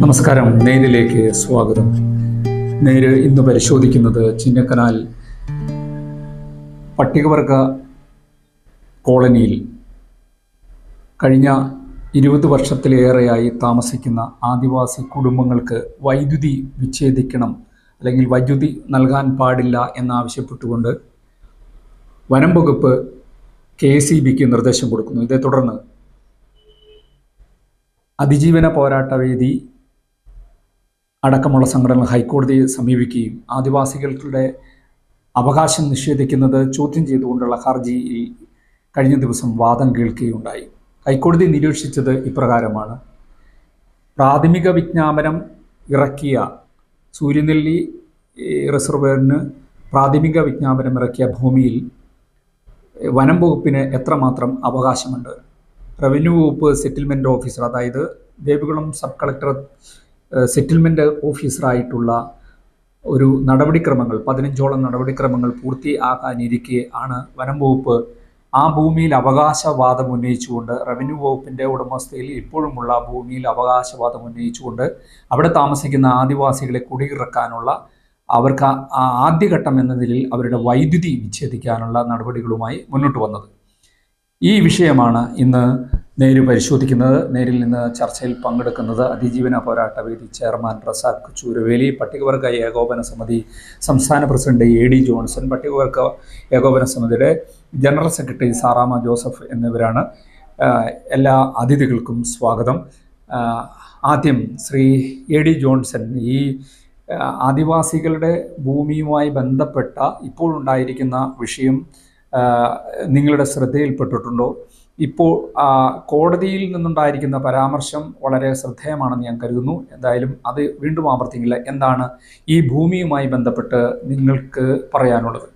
നമസ്കാരം. നേരിലേക്ക് സ്വാഗതം. നേര് ഇന്ന് പരിശോധിക്കുന്നത് ചിന്നക്കനാൽ പട്ടികവർഗ കോളനിയിൽ കഴിഞ്ഞ 20 വർഷത്തിലേറെയായി താമസിക്കുന്ന ആദിവാസി കുടുംബങ്ങൾക്ക് വൈദ്യുതി വിച്ഛേദിക്കണം അല്ലെങ്കിൽ വൈദ്യുതി നൽകാൻ പാടില്ല എന്നാവശ്യപ്പെട്ടുകൊണ്ട് വനം വകുപ്പ് KSEBക്ക് നിർദ്ദേശം കൊടുക്കുന്നു. ഇതേ തുടർന്ന് അതിജീവന പോരാട്ട വേദി അടക്കമുള്ള സംഘടനകൾ ഹൈക്കോടതിയെ സമീപിക്കുകയും ആദിവാസികളുടെ അവകാശം നിഷേധിക്കുന്നത് ചോദ്യം ചെയ്തുകൊണ്ടുള്ള ഹർജിയിൽ കഴിഞ്ഞ ദിവസം വാദം കേൾക്കുകയുണ്ടായി. ഹൈക്കോടതി നിരീക്ഷിച്ചത് ഇപ്രകാരമാണ്: പ്രാഥമിക വിജ്ഞാപനം ഇറക്കിയ സൂര്യനെല്ലി റിസർവറിന് പ്രാഥമിക വിജ്ഞാപനം ഇറക്കിയ ഭൂമിയിൽ വനം വകുപ്പിന് എത്രമാത്രം അവകാശമുണ്ട്? റവന്യൂ വകുപ്പ് സെറ്റിൽമെൻറ്റ് ഓഫീസർ, അതായത് ദേവികുളം സബ് കളക്ടർ സെറ്റിൽമെൻറ്റ് ഓഫീസറായിട്ടുള്ള ഒരു നടപടിക്രമങ്ങൾ 15ഓളം നടപടിക്രമങ്ങൾ പൂർത്തിയാക്കാനിരിക്കെ ആണ് വനം വകുപ്പ് ആ ഭൂമിയിൽ അവകാശവാദം ഉന്നയിച്ചുകൊണ്ട് റവന്യൂ വകുപ്പിൻ്റെ ഉടമസ്ഥയിൽ ഇപ്പോഴുമുള്ള ഭൂമിയിൽ അവകാശവാദം ഉന്നയിച്ചുകൊണ്ട് അവിടെ താമസിക്കുന്ന ആദിവാസികളെ കുടിയിറക്കാനുള്ള അവർക്ക് ആദ്യഘട്ടം എന്ന നിലയിൽ അവരുടെ വൈദ്യുതി വിച്ഛേദിക്കാനുള്ള നടപടികളുമായി മുന്നോട്ട് വന്നത്. ഈ വിഷയമാണ് ഇന്ന് നേര് പരിശോധിക്കുന്നത്. നേരിൽ നിന്ന് ചർച്ചയിൽ പങ്കെടുക്കുന്നത് അതിജീവന പോരാട്ട വേദി ചെയർമാൻ റസാഖ് ചൂരവേലി, പട്ടികവർഗ ഏകോപന സമിതി സംസ്ഥാന പ്രസിഡന്റ് AD ജോൺസൺ, പട്ടികവർഗ ഏകോപന സമിതിയുടെ ജനറൽ സെക്രട്ടറി സാറാമ ജോസഫ് എന്നിവരാണ്. എല്ലാ അതിഥികൾക്കും സ്വാഗതം. ആദ്യം ശ്രീ AD ജോൺസൺ, ഈ ആദിവാസികളുടെ ഭൂമിയുമായി ബന്ധപ്പെട്ട ഇപ്പോഴുണ്ടായിരിക്കുന്ന വിഷയം നിങ്ങളുടെ ശ്രദ്ധയിൽപ്പെട്ടിട്ടുണ്ടോ? ഇപ്പോൾ കോടതിയിൽ നിന്നുണ്ടായിരിക്കുന്ന പരാമർശം വളരെ ശ്രദ്ധേയമാണെന്ന് ഞാൻ കരുതുന്നു. എന്തായാലും അത് വീണ്ടും ആവർത്തിക്കില്ല. എന്താണ് ഈ ഭൂമിയുമായി ബന്ധപ്പെട്ട് നിങ്ങൾക്ക് പറയാനുള്ളത്?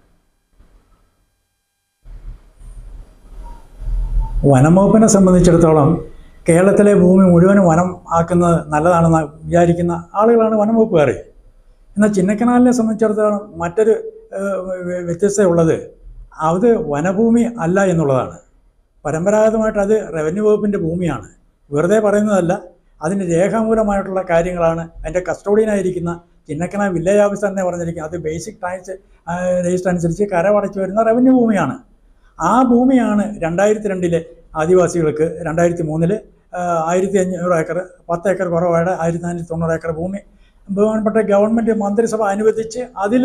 വനം വകുപ്പിനെ സംബന്ധിച്ചിടത്തോളം കേരളത്തിലെ ഭൂമി മുഴുവനും വനം ആക്കുന്നത് നല്ലതാണെന്ന് വിചാരിക്കുന്ന ആളുകളാണ് വനം വകുപ്പുകാർ. എന്നാൽ ചിന്നക്കനാലിനെ സംബന്ധിച്ചിടത്തോളം മറ്റൊരു വ്യത്യസ്തതയുള്ളത് അത് വനഭൂമി അല്ല എന്നുള്ളതാണ്. പരമ്പരാഗതമായിട്ട് അത് റവന്യൂ വകുപ്പിൻ്റെ ഭൂമിയാണ്. വെറുതെ പറയുന്നതല്ല, അതിന് രേഖാമൂലമായിട്ടുള്ള കാര്യങ്ങളാണ്. അതിൻ്റെ കസ്റ്റോഡിയനായിരിക്കുന്ന ചിന്നക്കനാൽ വില്ലേജ് ഓഫീസർ തന്നെ പറഞ്ഞിരിക്കുന്നത് അത് ബേസിക് ടാക്സ് രജിസ്റ്റർ അനുസരിച്ച് കരമടച്ചു വരുന്ന റവന്യൂ ഭൂമിയാണ്. ആ ഭൂമിയാണ് 2002 ആദിവാസികൾക്ക് 2003 1500 ഏക്കർ, 10 ഏക്കർ കുറവായിട്ട് 1490 ഏക്കർ ഭൂമി ബഹുമാനപ്പെട്ട ഗവൺമെൻറ് മന്ത്രിസഭ അനുവദിച്ച് അതിൽ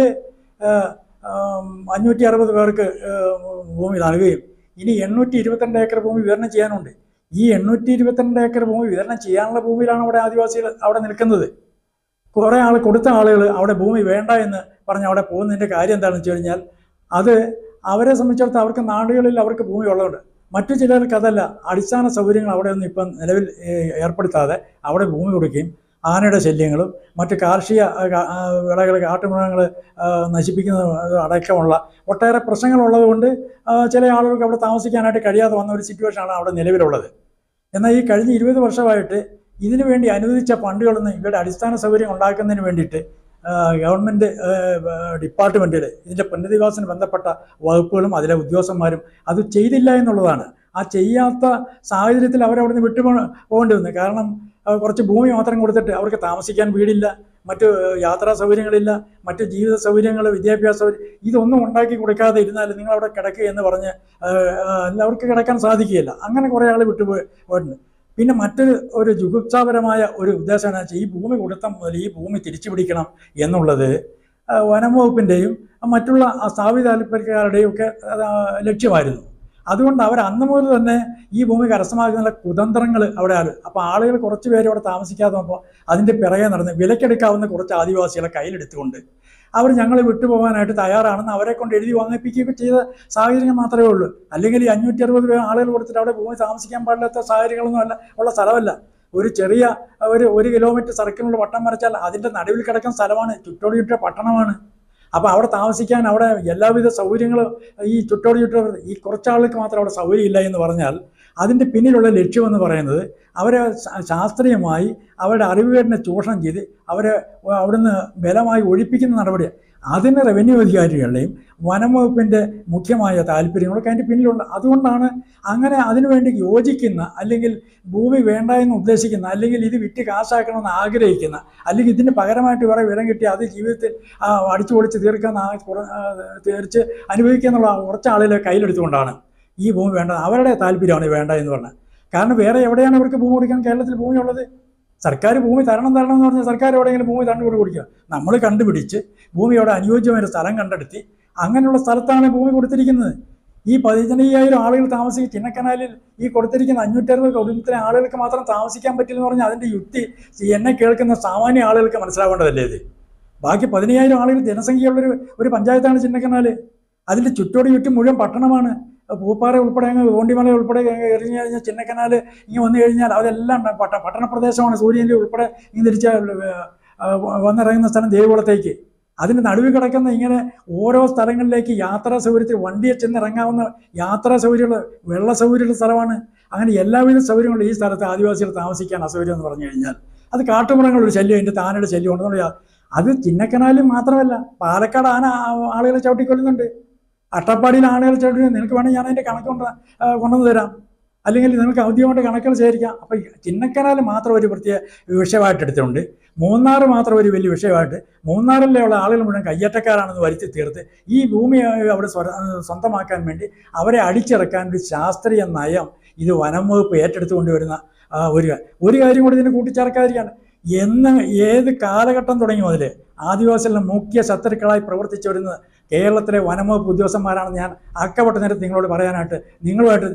560 പേർക്ക് ഭൂമി നൽകുകയും ഇനി 822 ഏക്കർ ഭൂമി വിതരണം ചെയ്യാനുണ്ട്. ഈ 822 ഏക്കർ ഭൂമി വിതരണം ചെയ്യാനുള്ള ഭൂമിയിലാണ് അവിടെ ആദിവാസികൾ അവിടെ നിൽക്കുന്നത്. കുറേ കൊടുത്ത ആളുകൾ അവിടെ ഭൂമി വേണ്ട എന്ന് പറഞ്ഞ് അവിടെ പോകുന്നതിൻ്റെ കാര്യം എന്താണെന്ന് വെച്ച് കഴിഞ്ഞാൽ അത് അവരെ സംബന്ധിച്ചിടത്തോളം അവർക്ക് നാടുകളിൽ അവർക്ക് ഭൂമി ഉള്ളതുകൊണ്ട്. മറ്റു ചിലർക്ക് അതല്ല, അടിസ്ഥാന സൗകര്യങ്ങൾ അവിടെ ഒന്നും ഇപ്പം നിലവിൽ ഏർപ്പെടുത്താതെ അവിടെ ഭൂമി കൊടുക്കുകയും ആനയുടെ ശല്യങ്ങളും മറ്റ് കാർഷിക വിളകൾ കാട്ടുമൃഗങ്ങൾ നശിപ്പിക്കുന്നത് അടക്കമുള്ള ഒട്ടേറെ പ്രശ്നങ്ങളുള്ളത് കൊണ്ട് ചില ആളുകൾക്ക് അവിടെ താമസിക്കാനായിട്ട് കഴിയാതെ വന്ന ഒരു സിറ്റുവേഷനാണ് അവിടെ നിലവിലുള്ളത്. എന്നാൽ ഈ കഴിഞ്ഞ 20 വർഷമായിട്ട് ഇതിനു വേണ്ടി അനുവദിച്ച ഫണ്ടുകളൊന്നും ഇവരുടെ അടിസ്ഥാന സൗകര്യം ഉണ്ടാക്കുന്നതിന് വേണ്ടിയിട്ട് ഗവൺമെൻറ് ഡിപ്പാർട്ട്മെൻറ്റിൽ ഇതിൻ്റെ പുനരധിവാസത്തിന് ബന്ധപ്പെട്ട വകുപ്പുകളും അതിലെ ഉദ്യോഗസ്ഥന്മാരും അത് ചെയ്തില്ല എന്നുള്ളതാണ്. ആ ചെയ്യാത്ത സാഹചര്യത്തിൽ അവരവിടെ നിന്ന് പോകേണ്ടി വന്നു. കാരണം കുറച്ച് ഭൂമി മാത്രം കൊടുത്തിട്ട് അവർക്ക് താമസിക്കാൻ വീടില്ല, മറ്റ് യാത്രാ സൗകര്യങ്ങളില്ല, മറ്റ് ജീവിത സൗകര്യങ്ങൾ, വിദ്യാഭ്യാസ സൗകര്യം ഇതൊന്നും ഉണ്ടാക്കി കൊടുക്കാതെ ഇരുന്നാൽ നിങ്ങളവിടെ കിടക്കുക എന്ന് പറഞ്ഞ് അവർക്ക് കിടക്കാൻ സാധിക്കുകയില്ല. അങ്ങനെ കുറേ ആൾ പോയിട്ടുണ്ട്. പിന്നെ മറ്റൊരു ജുഗുപ്സാപരമായ ഒരു ഉദ്ദേശം വെച്ചാൽ ഈ ഭൂമി കൊടുത്ത മുതൽ ഈ ഭൂമി തിരിച്ചു പിടിക്കണം എന്നുള്ളത് വനം വകുപ്പിൻ്റെയും മറ്റുള്ള സ്ഥാപിത താല്പര്യക്കാരുടെയും ഒക്കെ ലക്ഷ്യമായിരുന്നു. അതുകൊണ്ട് അവർ അന്ന് മുതൽ തന്നെ ഈ ഭൂമി കരസ്ഥമാക്കുന്ന കുതന്ത്രങ്ങൾ അവിടെ അപ്പോൾ ആളുകൾ കുറച്ച് പേര് അവിടെ താമസിക്കാതെ വന്നപ്പോൾ അതിൻ്റെ പിറകെ നടന്ന് വിലക്കെടുക്കാവുന്ന കുറച്ച് ആദിവാസികളെ കയ്യിലെടുത്തുകൊണ്ട് അവർ ഞങ്ങൾ വിട്ടുപോകാനായിട്ട് തയ്യാറാണെന്ന് അവരെ കൊണ്ട് എഴുതി വാങ്ങിപ്പിക്കുകയൊക്കെ ചെയ്ത സാഹചര്യം മാത്രമേ ഉള്ളൂ. അല്ലെങ്കിൽ ഈ 560 ആളുകൾ കൊടുത്തിട്ട് അവിടെ ഭൂമി താമസിക്കാൻ പാടില്ലാത്ത സാഹചര്യങ്ങളൊന്നും അല്ല ഉള്ള സ്ഥലമല്ല. ഒരു ചെറിയ 1 കിലോമീറ്റർ സർക്കിളിനുള്ള വട്ടം വരച്ചാൽ അതിൻ്റെ നടുവിൽ കിടക്കുന്ന സ്ഥലമാണ്, ചുറ്റോട് ചുറ്റ പട്ടണമാണ്. അപ്പോൾ അവിടെ താമസിക്കാൻ അവിടെ എല്ലാവിധ സൗകര്യങ്ങളും ഈ ചുറ്റോട് ഈ കുറച്ചാളുകൾക്ക് മാത്രം അവിടെ സൗകര്യമില്ല എന്ന് പറഞ്ഞാൽ അതിൻ്റെ പിന്നിലുള്ള ലക്ഷ്യമെന്ന് പറയുന്നത് അവരെ ശാസ്ത്രീയമായി അവരുടെ അറിവുകേടിനെ ചൂഷണം ചെയ്ത് അവരെ അവിടുന്ന് ബലമായി ഒഴിപ്പിക്കുന്ന നടപടിയാണ്. അതിന് റവന്യൂ അധികാരികളുടെയും വനം വകുപ്പിൻ്റെ മുഖ്യമായ താല്പര്യങ്ങളൊക്കെ അതിൻ്റെ പിന്നിലുണ്ട്. അതുകൊണ്ടാണ് അങ്ങനെ അതിനുവേണ്ടി യോജിക്കുന്ന, അല്ലെങ്കിൽ ഭൂമി വേണ്ട എന്ന് ഉദ്ദേശിക്കുന്ന, അല്ലെങ്കിൽ ഇത് വിറ്റ് കാശാക്കണമെന്ന് ആഗ്രഹിക്കുന്ന, അല്ലെങ്കിൽ ഇതിന് പകരമായിട്ട് വേറെ വില കിട്ടി അത് ജീവിതത്തിൽ അടിച്ചു പൊളിച്ച് തീർച്ച് അനുഭവിക്കുക എന്നുള്ള കുറച്ച് ആളുകളെ കയ്യിലെടുത്തുകൊണ്ടാണ് ഈ ഭൂമി വേണ്ടത്. അവരുടെ താല്പര്യമാണ് വേണ്ട എന്ന് പറഞ്ഞത്. കാരണം വേറെ എവിടെയാണ് ഇവർക്ക് ഭൂമി കൊടുക്കാൻ കേരളത്തിൽ ഭൂമി ഉള്ളത്? സർക്കാർ ഭൂമി തരണം എന്ന് പറഞ്ഞാൽ സർക്കാർ എവിടെയെങ്കിലും ഭൂമി തണ്ടുകൊണ്ട് കൊടുക്കുക. നമ്മൾ കണ്ടുപിടിച്ച് ഭൂമിയോടെ അനുയോജ്യമായ സ്ഥലം കണ്ടെടുത്തി അങ്ങനെയുള്ള സ്ഥലത്താണ് ഭൂമി കൊടുത്തിരിക്കുന്നത്. ഈ 15,000 ആളുകൾ താമസിക്കും ചിന്നക്കനാലിൽ. ഈ കൊടുത്തിരിക്കുന്ന 560 കുടുംബത്തിലെ ആളുകൾക്ക് മാത്രം താമസിക്കാൻ പറ്റില്ല എന്ന് പറഞ്ഞാൽ അതിൻ്റെ യുക്തി എന്നെ കേൾക്കുന്ന സാമാന്യ ആളുകൾക്ക് മനസ്സിലാവേണ്ടതല്ലേ ഇത്? ബാക്കി 15,000 ആളുകൾ ജനസംഖ്യയുള്ളൊരു ഒരു പഞ്ചായത്താണ് ചിന്നക്കനാല്. അതിൻ്റെ ചുറ്റും മുഴുവൻ പട്ടണമാണ്. പൂപ്പാറ ഉൾപ്പെടെ അങ്ങ് തോണ്ടിമല ഉൾപ്പെടെ എറിഞ്ഞു കഴിഞ്ഞാൽ ചിന്നക്കനാല് ഇങ്ങനെ വന്നു കഴിഞ്ഞാൽ അതെല്ലാം പട്ടണ പ്രദേശമാണ്. സൂര്യൻ്റെ ഉൾപ്പെടെ ഇങ്ങനെ തിരിച്ച് വന്നിറങ്ങുന്ന സ്ഥലം ദേവികുളത്തേക്ക്. അതിന് നടുവിൽ കിടക്കുന്ന ഇങ്ങനെ ഓരോ സ്ഥലങ്ങളിലേക്ക് യാത്രാ സൗകര്യത്തിൽ വണ്ടിയെ ചെന്നിറങ്ങാവുന്ന യാത്രാ സൗകര്യമുള്ള, വെള്ള സൗകര്യമുള്ള സ്ഥലമാണ്. അങ്ങനെ എല്ലാവിധ സൗകര്യങ്ങളും ഈ സ്ഥലത്ത് ആദിവാസികൾ താമസിക്കാൻ അസൗകര്യം എന്ന് പറഞ്ഞു കഴിഞ്ഞാൽ അത് കാട്ടുമൃഗങ്ങളുടെ ശല്യം, അതിൻ്റെ താനയുടെ ശല്യം ഉണ്ടെന്നുള്ള. അത് ചിന്നക്കനാലിൽ മാത്രമല്ല, പാലക്കാട് ആളുകളെ ചവിട്ടിക്കൊല്ലുന്നുണ്ട്. അട്ടപ്പാടിയിൽ ആളുകൾ ചവിട്ടി. നിനക്ക് വേണമെങ്കിൽ ഞാൻ അതിൻ്റെ കണക്ക് കൊണ്ടുവന്ന് തരാം, അല്ലെങ്കിൽ നിങ്ങൾക്ക് ഔദ്യോഗികമായിട്ട് കണക്കുകൾ ശേഖരിക്കാം. അപ്പോൾ ചിന്നക്കനാൽ മാത്രം ഒരു പ്രത്യേക വിഷയമായിട്ട് എടുത്തിട്ടുണ്ട്. മൂന്നാർ മാത്രം ഒരു വലിയ വിഷയമായിട്ട്, മൂന്നാറിലെ ഉള്ള ആളുകൾ മുഴുവൻ കയ്യേറ്റക്കാരാണെന്ന് വരുത്തി തീർത്ത് ഈ ഭൂമി അവിടെ സ്വന്തമാക്കാൻ വേണ്ടി അവരെ അടിച്ചിറക്കാൻ ഒരു ശാസ്ത്രീയ നയം ഇത് വനം വകുപ്പ് ഏറ്റെടുത്തു കൊണ്ടുവരുന്ന ഒരു കാര്യം കൂടി ഇതിന് കൂട്ടിച്ചേർക്കാതിരിക്കുകയാണ്. ഏത് കാലഘട്ടം തുടങ്ങി മുതൽ ആദിവാസികളുടെ മുഖ്യ ശത്രുക്കളായി പ്രവർത്തിച്ചു വരുന്നത് കേരളത്തിലെ വനംവകുപ്പ് ഉദ്യോഗസ്ഥന്മാരാണെന്ന് ഞാൻ അക്കപ്പെട്ട നേരത്ത് നിങ്ങളോട് പറയാനായിട്ട് നിങ്ങളുമായിട്ട്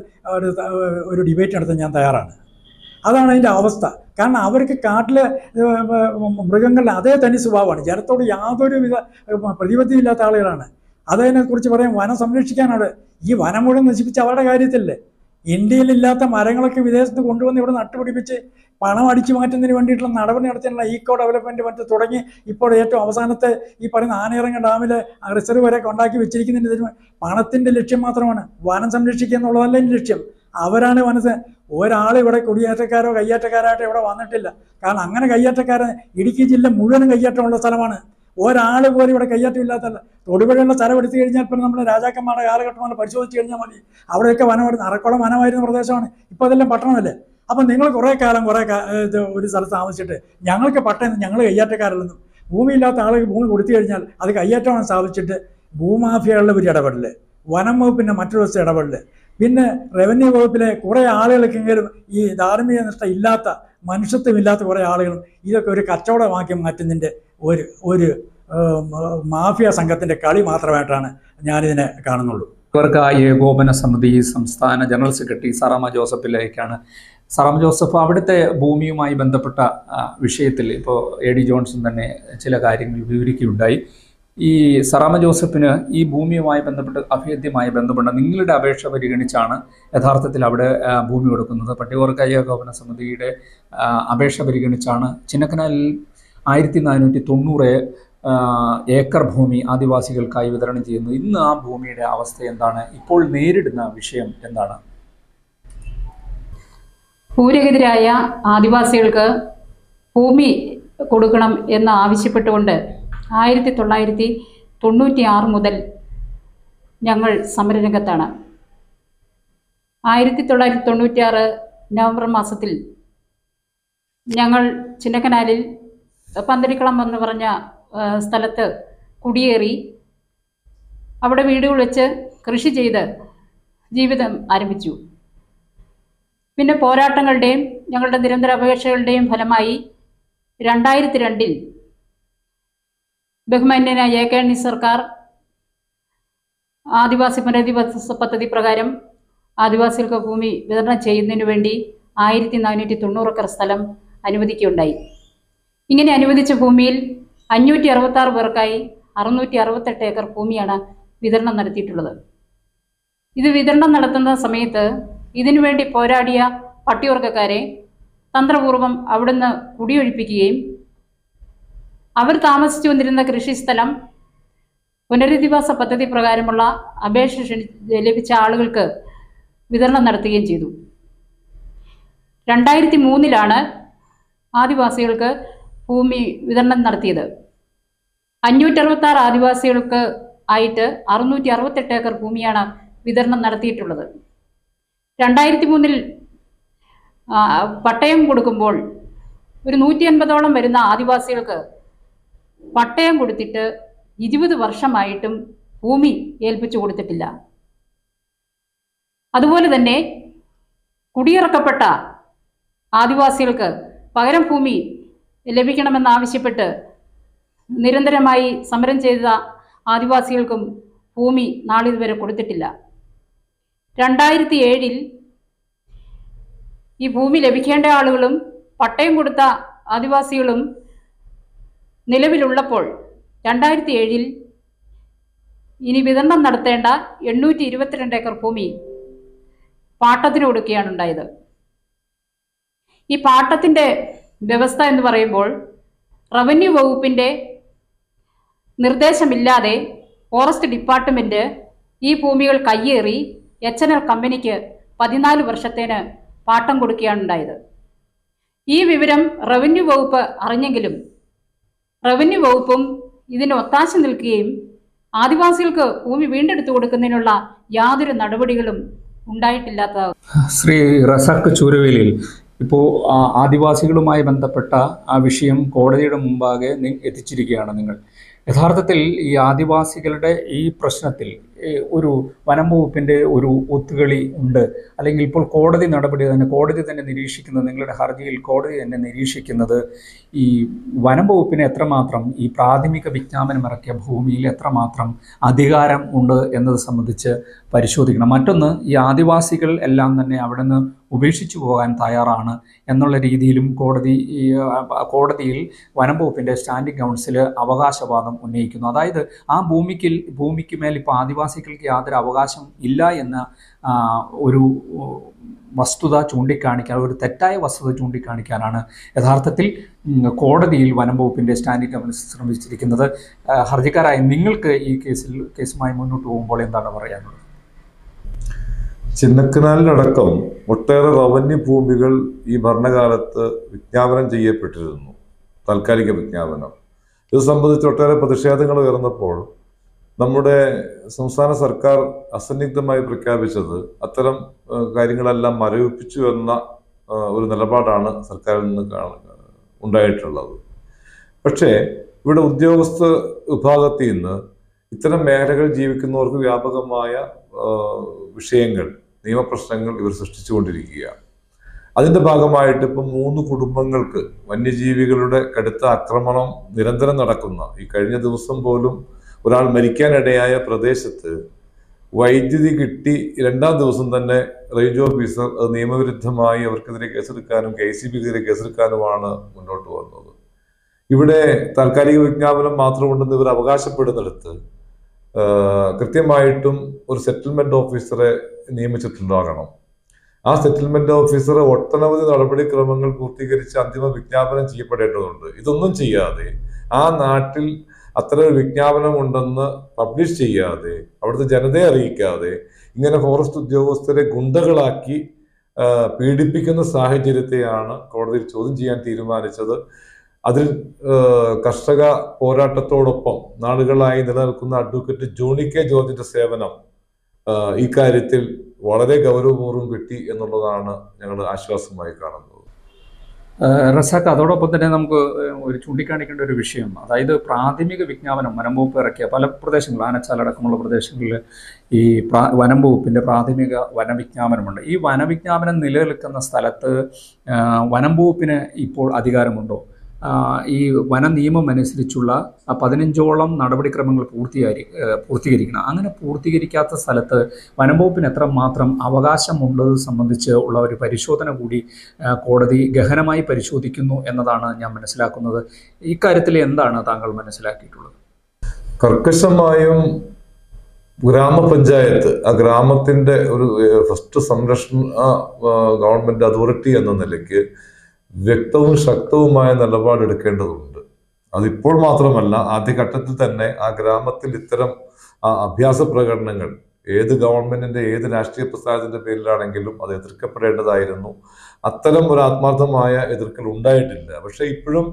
ഒരു ഡിബേറ്റ് നടത്താൻ ഞാൻ തയ്യാറാണ്. അതാണ് അതിൻ്റെ അവസ്ഥ. കാരണം അവർക്ക് കാട്ടിലെ മൃഗങ്ങളുടെ അതേ തനി സ്വഭാവമാണ്. ജനത്തോട് യാതൊരുവിധ പ്രതിബദ്ധതയില്ലാത്ത ആളുകളാണ്. അതിനെക്കുറിച്ച് പറയാൻ വനം സംരക്ഷിക്കാനാണ്. ഈ വനം മുഴുവൻ നശിപ്പിച്ച അവരുടെ കാര്യത്തിലല്ലേ? ഇന്ത്യയിലില്ലാത്ത മരങ്ങളൊക്കെ വിദേശത്ത് കൊണ്ടുവന്ന് ഇവിടെ നട്ടുപിടിപ്പിച്ച് പണം അടിച്ചു മാറ്റുന്നതിന് വേണ്ടിയിട്ടുള്ള നടപടി നടത്തിയുള്ള ഈക്കോ ഡെവലപ്മെൻറ്റ് മറ്റ് തുടങ്ങി ഇപ്പോൾ ഏറ്റവും അവസാനത്തെ ഈ പറയുന്ന ആനയിറങ്ങ ഡാമിലെ റിസർവ് വരെ ഉണ്ടാക്കി വെച്ചിരിക്കുന്നതിന് പണത്തിൻ്റെ ലക്ഷ്യം മാത്രമാണ്. വനം സംരക്ഷിക്കുക എന്നുള്ളതല്ല എൻ്റെ ലക്ഷ്യം. അവരാണ് ഒരാൾ ഇവിടെ കുടിയേറ്റക്കാരോ കയ്യേറ്റക്കാരായിട്ട് ഇവിടെ വന്നിട്ടില്ല. കാരണം അങ്ങനെ കയ്യേറ്റക്കാരൻ ഇടുക്കി ജില്ല മുഴുവനും കയ്യേറ്റമുള്ള സ്ഥലമാണ്. ഒരാൾ പോലും ഇവിടെ കയ്യേറ്റമില്ലാത്തല്ല. തൊടുപുഴയുള്ള സ്ഥലം എടുത്തു കഴിഞ്ഞാൽ പിന്നെ നമ്മുടെ രാജാക്കന്മാരുടെ കാലഘട്ടമാണ് പരിശോധിച്ച് കഴിഞ്ഞാൽ മതി. അവിടെയൊക്കെ വനമായിരുന്നു, അറക്കുളം വനമായിരുന്ന പ്രദേശമാണ്. ഇപ്പോൾ അതെല്ലാം പട്ടണമല്ലേ. അപ്പം നിങ്ങൾ കുറേ കാലം ഒരു സ്ഥലത്ത് താമസിച്ചിട്ട് ഞങ്ങൾക്ക് പട്ടയം, ഞങ്ങൾ കയ്യേറ്റക്കാരല്ലെന്നും ഭൂമിയില്ലാത്ത ആളുകൾ ഭൂമി കൊടുത്തു കഴിഞ്ഞാൽ അത് കയ്യേറ്റമാണ് സ്ഥാപിച്ചിട്ട് ഭൂമാഫിയകളുടെ ഒരു ഇടപെടൽ, വനം വകുപ്പിൻ്റെ മറ്റൊരു ദിവസം ഇടപെടൽ, പിന്നെ റവന്യൂ വകുപ്പിലെ കുറേ ആളുകൾക്കെങ്കിലും ഈ ധാർമ്മിക നിഷ്ഠ ഇല്ലാത്ത, മനുഷ്യത്വമില്ലാത്ത കുറേ ആളുകളും ഇതൊക്കെ ഒരു കച്ചവടമാക്കി മാറ്റുന്നതിൻ്റെ ഒരു മാഫിയ സംഘത്തിൻ്റെ കളി മാത്രമായിട്ടാണ് ഞാനിതിനെ കാണുന്നുള്ളൂ. ഇവർക്ക് ഏകോപന സമിതി സംസ്ഥാന ജനറൽ സെക്രട്ടറി സാറാമ്മ ജോസഫിലേക്കാണ്. സാറാമ്മ ജോസഫ്, അവിടുത്തെ ഭൂമിയുമായി ബന്ധപ്പെട്ട വിഷയത്തിൽ ഇപ്പോൾ എ ഡി ജോൺസൺ തന്നെ ചില കാര്യങ്ങൾ വിവരിക്കുകയുണ്ടായി. ഈ സാറാമ്മ ജോസഫിന് ഈ ഭൂമിയുമായി ബന്ധപ്പെട്ട് അഭേദ്യമായി ബന്ധപ്പെട്ട നിങ്ങളുടെ അപേക്ഷ പരിഗണിച്ചാണ് യഥാർത്ഥത്തിൽ അവിടെ ഭൂമി കൊടുക്കുന്നത്. പട്ടികവർഗ ഏകോപന സമിതിയുടെ അപേക്ഷ പരിഗണിച്ചാണ് ചിന്നക്കനാലിൽ 1490 ഏക്കർ ഭൂമി ആദിവാസികൾക്കായി വിതരണം ചെയ്യുന്നത്. ഇന്ന് ആ ഭൂമിയുടെ അവസ്ഥ എന്താണ്? ഇപ്പോൾ നേരിടുന്ന വിഷയം എന്താണ്? ഭൂരഹിതരായ ആദിവാസികൾക്ക് ഭൂമി കൊടുക്കണം എന്ന് ആവശ്യപ്പെട്ടുകൊണ്ട് 1996 മുതൽ ഞങ്ങൾ സമരരംഗത്താണ്. 1996 നവംബർ മാസത്തിൽ ഞങ്ങൾ ചിന്നക്കനാലിൽ പന്തലിക്കളം എന്ന് പറഞ്ഞ സ്ഥലത്ത് കുടിയേറി അവിടെ വീടുകൾ വെച്ച് കൃഷി ചെയ്ത് ജീവിതം ആരംഭിച്ചു. പിന്നെ പോരാട്ടങ്ങളുടെയും ഞങ്ങളുടെ നിരന്തര അപേക്ഷകളുടെയും ഫലമായി 2002 ബഹുമാന്യനായ എ കെ ആന്റണി സർക്കാർ ആദിവാസി പുനരധിവാസ പദ്ധതി പ്രകാരം ആദിവാസികൾക്ക് ഭൂമി വിതരണം ചെയ്യുന്നതിന് വേണ്ടി 1490 ഏക്കർ സ്ഥലം അനുവദിക്കുകയുണ്ടായി. ഇങ്ങനെ അനുവദിച്ച ഭൂമിയിൽ 566 പേർക്കായി 668 ഏക്കർ ഭൂമിയാണ് വിതരണം നടത്തിയിട്ടുള്ളത്. ഇത് വിതരണം നടത്തുന്ന സമയത്ത് ഇതിനുവേണ്ടി പോരാടിയ പട്ടികവർഗക്കാരെ തന്ത്രപൂർവം അവിടുന്ന് കുടിയൊഴിപ്പിക്കുകയും അവർ താമസിച്ചു വന്നിരുന്ന കൃഷിസ്ഥലം പുനരധിവാസ പദ്ധതി പ്രകാരമുള്ള അപേക്ഷ ലഭിച്ച ആളുകൾക്ക് വിതരണം നടത്തുകയും ചെയ്തു. 2003 ആദിവാസികൾക്ക് ഭൂമി വിതരണം നടത്തിയത്. 566 ആദിവാസികൾക്ക് ആയിട്ട് 668 ഏക്കർ ഭൂമിയാണ് വിതരണം നടത്തിയിട്ടുള്ളത്. 2003 പട്ടയം കൊടുക്കുമ്പോൾ ഒരു 150ഓളം വരുന്ന ആദിവാസികൾക്ക് പട്ടയം കൊടുത്തിട്ട് 20 വർഷമായിട്ടും ഭൂമി ഏൽപ്പിച്ചു കൊടുത്തിട്ടില്ല. അതുപോലെ തന്നെ കുടിയിറക്കപ്പെട്ട ആദിവാസികൾക്ക് പകരം ഭൂമി ലഭിക്കണമെന്നാവശ്യപ്പെട്ട് നിരന്തരമായി സമരം ചെയ്ത ആദിവാസികൾക്കും ഭൂമി നാളിതുവരെ കൊടുത്തിട്ടില്ല. 2007 ഈ ഭൂമി ലഭിക്കേണ്ട ആളുകളും പട്ടയം കൊടുത്ത ആദിവാസികളും നിലവിലുള്ളപ്പോൾ 2007 ഇനി വിതരണം നടത്തേണ്ട 822 ഏക്കർ ഭൂമി പാട്ടത്തിന് കൊടുക്കുകയാണ് ഉണ്ടായത്. ഈ പാട്ടത്തിൻ്റെ വ്യവസ്ഥ എന്ന് പറയുമ്പോൾ റവന്യൂ വകുപ്പിൻ്റെ നിർദ്ദേശമില്ലാതെ ഫോറസ്റ്റ് ഡിപ്പാർട്ട്മെൻറ്റ് ഈ ഭൂമികൾ കയ്യേറി HNL കമ്പനിക്ക് 14 വർഷത്തേന് പാട്ടം കൊടുക്കുകയാണ് ഉണ്ടായത്. ഈ വിവരം റവന്യൂ വകുപ്പ് അറിഞ്ഞെങ്കിലും റവന്യൂ വകുപ്പും ഇതിന് ഒത്താശ നിൽക്കുകയും ആദിവാസികൾക്ക് ഭൂമി വീണ്ടെടുത്തു കൊടുക്കുന്നതിനുള്ള യാതൊരു നടപടികളും ഉണ്ടായിട്ടില്ലാത്ത. ശ്രീ റസാഖ് ചൂരവേലിൽ, ഇപ്പോൾ ആദിവാസികളുമായി ബന്ധപ്പെട്ട ആ വിഷയം കോടതിയുടെ മുമ്പാകെ എത്തിച്ചിരിക്കുകയാണ് നിങ്ങൾ. യഥാർത്ഥത്തിൽ ഈ ആദിവാസികളുടെ ഈ പ്രശ്നത്തിൽ ഒരു വനം വകുപ്പിൻ്റെ ഒരു ഒത്തുകളി ഉണ്ട്, അല്ലെങ്കിൽ ഇപ്പോൾ കോടതി തന്നെ നിരീക്ഷിക്കുന്നത്, നിങ്ങളുടെ ഹർജിയിൽ കോടതി തന്നെ നിരീക്ഷിക്കുന്നത് ഈ വനം വകുപ്പിന് എത്രമാത്രം ഈ പ്രാഥമിക വിജ്ഞാപനം ഇറക്കിയ ഭൂമിയിൽ എത്രമാത്രം അധികാരം ഉണ്ട് എന്നത് സംബന്ധിച്ച് പരിശോധിക്കണം. മറ്റൊന്ന്, ഈ ആദിവാസികൾ എല്ലാം തന്നെ അവിടെ നിന്ന് ഉപേക്ഷിച്ചു പോകാൻ തയ്യാറാണ് എന്നുള്ള രീതിയിലും കോടതിയിൽ വനം വകുപ്പിൻ്റെ സ്റ്റാൻഡിംഗ് കൗൺസിൽ അവകാശവാദം ഉന്നയിക്കുന്നു. അതായത് ആ ഭൂമിക്ക് മേൽ ഇപ്പോൾ ആദിവാസികൾക്ക് യാതൊരു അവകാശം ഇല്ല എന്ന ഒരു വസ്തുത ചൂണ്ടിക്കാണിക്കാൻ, ഒരു തെറ്റായ വസ്തുത ചൂണ്ടിക്കാണിക്കാനാണ് യഥാർത്ഥത്തിൽ കോടതിയിൽ വനം വകുപ്പിൻ്റെ സ്റ്റാൻഡിംഗ് കൗൺസിൽ ശ്രമിച്ചിരിക്കുന്നത്. ഹർജിക്കാരായ നിങ്ങൾക്ക് ഈ കേസുമായി മുന്നോട്ട് പോകുമ്പോൾ എന്താണ് പറയാനുള്ളത്? ചിന്നക്കനാലിനടക്കം ഒട്ടേറെ റവന്യൂ ഭൂമികൾ ഈ ഭരണകാലത്ത് വിജ്ഞാപനം ചെയ്യപ്പെട്ടിരുന്നു, താൽക്കാലിക വിജ്ഞാപനം. ഇത് സംബന്ധിച്ച് ഒട്ടേറെ പ്രതിഷേധങ്ങൾ ഉയർന്നപ്പോൾ നമ്മുടെ സംസ്ഥാന സർക്കാർ അസന്നിഗ്ധമായി പ്രഖ്യാപിച്ചത് അത്തരം കാര്യങ്ങളെല്ലാം മരവിപ്പിച്ചു എന്ന ഒരു നിലപാടാണ് സർക്കാരിൽ നിന്ന് ഉണ്ടായിട്ടുള്ളത്. പക്ഷേ ഇവിടെ ഉദ്യോഗസ്ഥ വിഭാഗത്തിൽ നിന്ന് ഇത്തരം മേഖലകൾ ജീവിക്കുന്നവർക്ക് വ്യാപകമായ വിഷയങ്ങൾ, നിയമപ്രശ്നങ്ങൾ ഇവർ സൃഷ്ടിച്ചുകൊണ്ടിരിക്കുകയാണ്. അതിൻ്റെ ഭാഗമായിട്ട് ഇപ്പം 3 കുടുംബങ്ങൾക്ക് വന്യജീവികളുടെ കടുത്ത ആക്രമണം നിരന്തരം നടക്കുന്ന, ഈ കഴിഞ്ഞ ദിവസം പോലും ഒരാൾ മരിക്കാനിടയായ പ്രദേശത്ത് വൈദ്യുതി കിട്ടി 2ാം ദിവസം തന്നെ റേഞ്ച് ഓഫീസർ അത് നിയമവിരുദ്ധമായി അവർക്കെതിരെ കേസെടുക്കാനും KCBക്കെതിരെ കേസെടുക്കാനുമാണ് മുന്നോട്ട് വന്നത്. ഇവിടെ താൽക്കാലിക വിജ്ഞാപനം മാത്രമുണ്ടെന്ന് ഇവർ അവകാശപ്പെടുന്നിടത്ത് കൃത്യമായിട്ടും ഒരു സെറ്റിൽമെന്റ് ഓഫീസറെ നിയമിച്ചിട്ടുണ്ടാകണം. ആ സെറ്റിൽമെന്റ് ഓഫീസർ ഒട്ടനവധി നടപടിക്രമങ്ങൾ പൂർത്തീകരിച്ച് അന്തിമ വിജ്ഞാപനം ചെയ്യപ്പെടേണ്ടതുണ്ട്. ഇതൊന്നും ചെയ്യാതെ, ആ നാട്ടിൽ അത്തരം വിജ്ഞാപനം ഉണ്ടെന്ന് പബ്ലിഷ് ചെയ്യാതെ, അവിടുത്തെ ജനതയെ അറിയിക്കാതെ ഇങ്ങനെ ഫോറസ്റ്റ് ഉദ്യോഗസ്ഥരെ ഗുണ്ടകളാക്കി പീഡിപ്പിക്കുന്ന സാഹചര്യത്തെയാണ് കോടതിയിൽ ചോദ്യം ചെയ്യാൻ തീരുമാനിച്ചത്. അതിൽ കർഷക പോരാട്ടത്തോടൊപ്പം നാളുകളായി നിലനിൽക്കുന്ന അഡ്വക്കേറ്റ് ജോണി കെ ജോർജിന്റെ സേവനം ഈ കാര്യത്തിൽ വളരെ ഗൗരവപൂർവ്വം കിട്ടി എന്നുള്ളതാണ് ഞങ്ങൾ ആശ്വാസമായി കാണുന്നത്. റസാഖ്, അതോടൊപ്പം തന്നെ നമുക്ക് ഒരു ചൂണ്ടിക്കാണിക്കേണ്ട ഒരു വിഷയം, അതായത് പ്രാഥമിക വിജ്ഞാപനം വനം വകുപ്പ് ഇറക്കിയ പല പ്രദേശങ്ങൾ, ആനച്ചാലടക്കമുള്ള പ്രദേശങ്ങളിൽ ഈ വനം വകുപ്പിൻ്റെ പ്രാഥമിക വനവിജ്ഞാപനമുണ്ട്. ഈ വനവിജ്ഞാപനം നിലനിൽക്കുന്ന സ്ഥലത്ത് വനം വകുപ്പിന് ഇപ്പോൾ അധികാരമുണ്ടോ? ഈ വന നിയമം അനുസരിച്ചുള്ള 15ഓളം നടപടിക്രമങ്ങൾ പൂർത്തീകരിക്കണം. അങ്ങനെ പൂർത്തീകരിക്കാത്ത സ്ഥലത്ത് വനം വകുപ്പിന് എത്രമാത്രം അവകാശമുള്ളത് സംബന്ധിച്ച് ഉള്ള ഒരു പരിശോധന കൂടി കോടതി ഗഹനമായി പരിശോധിക്കുന്നു എന്നതാണ് ഞാൻ മനസ്സിലാക്കുന്നത്. ഇക്കാര്യത്തിൽ എന്താണ് താങ്കൾ മനസ്സിലാക്കിയിട്ടുള്ളത്? കർക്കശമായും ഗ്രാമപഞ്ചായത്ത്, ആ ഗ്രാമത്തിൻ്റെ ഒരു ഫസ്റ്റ് സംരക്ഷണ ഗവൺമെൻറ് അതോറിറ്റി എന്ന നിലയ്ക്ക് വ്യക്തവും ശക്തവുമായ നിലപാടെടുക്കേണ്ടതുണ്ട്. അതിപ്പോൾ മാത്രമല്ല, ആദ്യഘട്ടത്തിൽ തന്നെ ആ ഗ്രാമത്തിൽ ഇത്തരം അഭ്യാസ പ്രകടനങ്ങൾ ഏത് ഗവൺമെന്റിന്റെ, ഏത് രാഷ്ട്രീയ പ്രസ്ഥാനത്തിന്റെ പേരിലാണെങ്കിലും അത് എതിർക്കപ്പെടേണ്ടതായിരുന്നു. അത്തരം ഒരു ആത്മാർത്ഥമായ എതിർക്കൽ ഉണ്ടായിട്ടില്ല. പക്ഷെ ഇപ്പോഴും